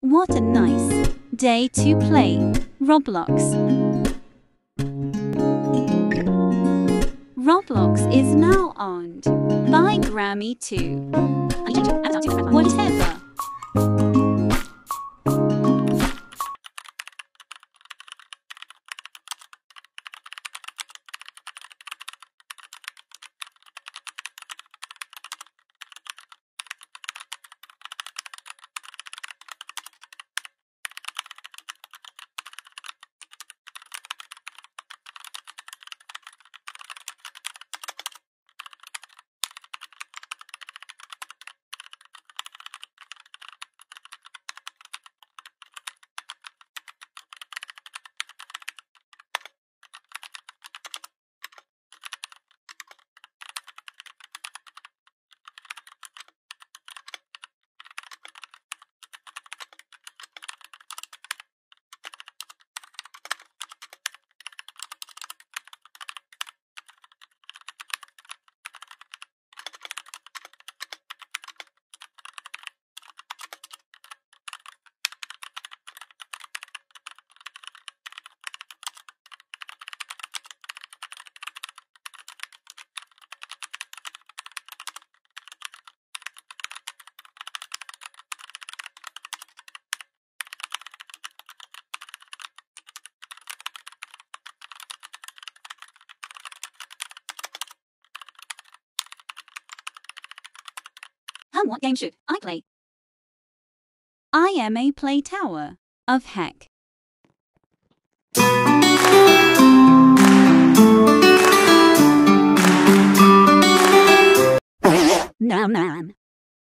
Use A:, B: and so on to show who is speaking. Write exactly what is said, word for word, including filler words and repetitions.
A: What a nice day to play Roblox. Roblox is now owned by Grammy too. Whatever. And what game should I play? I am a play tower of heck. Nom nom.